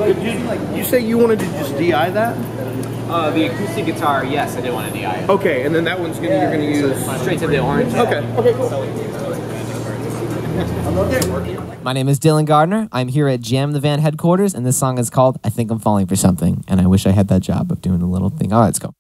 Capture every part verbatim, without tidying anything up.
Did you, you say you wanted to just D I that? Uh, the acoustic guitar, yes, I did want to D I it. Okay, and then that one's gonna you're gonna use straight to the orange. Okay. Okay. Cool. My name is Dylan Gardner. I'm here at Jam the Van headquarters, and this song is called I Think I'm Falling for Something. And I wish I had that job of doing the little thing. All right, let's go.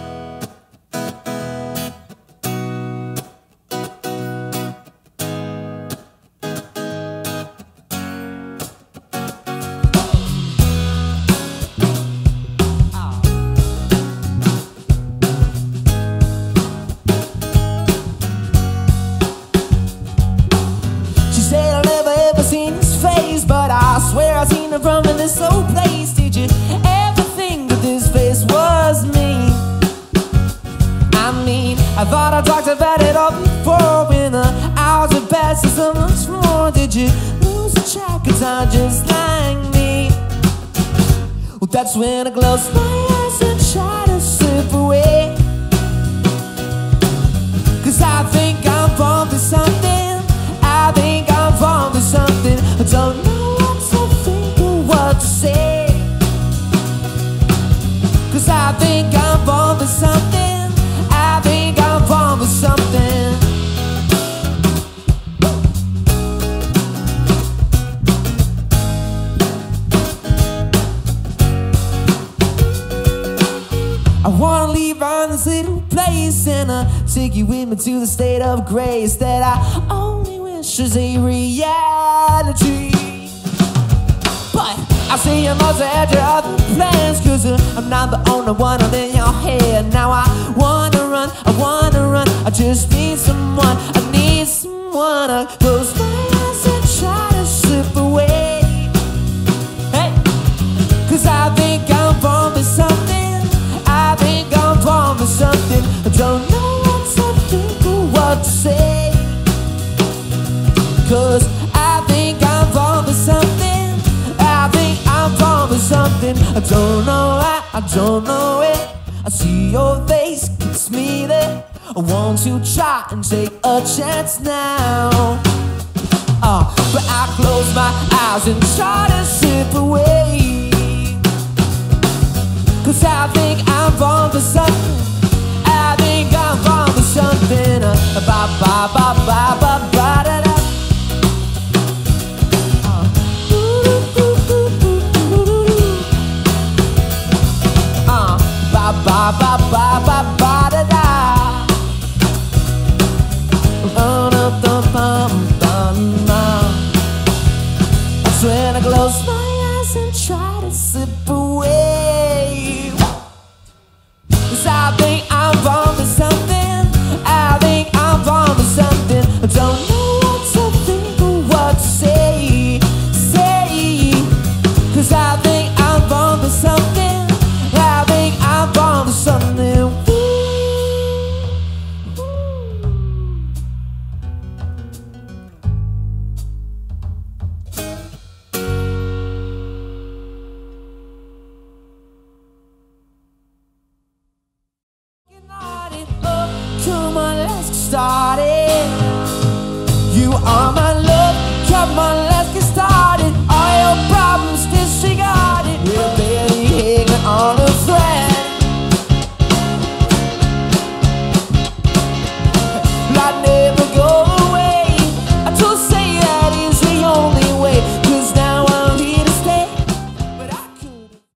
But I swear I seen it from in this old place. Did you ever think that this face was me? I mean, I thought I talked about it all before. When the hours have passed and so much more. Did you lose the track of time just like me? Well, that's when I close my eyes and try to slip away. Cause I think I'm falling for something. I think I'm falling for something. I don't know what to say. Cause I think I'm falling for something. I think I'm falling for something. I wanna leave on this little place and uh, take you with me to the state of grace that I only wish was a reality. I see you must have had your other plans. Cause uh, I'm not the only one up in your head. Now I wanna run, I wanna run. I just need someone, I need someone to close my eyes and try to slip away. Hey, cause I think I'm falling for something. I think I'm falling for something. I don't know what to think or what to say. Cause I think I'm falling for something. I think I'm falling for something. I don't know why, I don't know it. I see your face, it's me there. I want to try and take a chance now. Oh, but I close my eyes and try to slip away. Cause I think I'm falling for something. I think I'm falling for something. Ba ba ba ba ba ba da da. Ba ba ba ba ba da da. Ba da da ba ba ba. That's when I close my eyes and try to slip away. Cause I think I'm falling for something. I think I'm falling for something. I don't know what to think or what to say. Say. Cause I think I'm falling for something. I think I'm falling for something. Come on, let's get started. You are my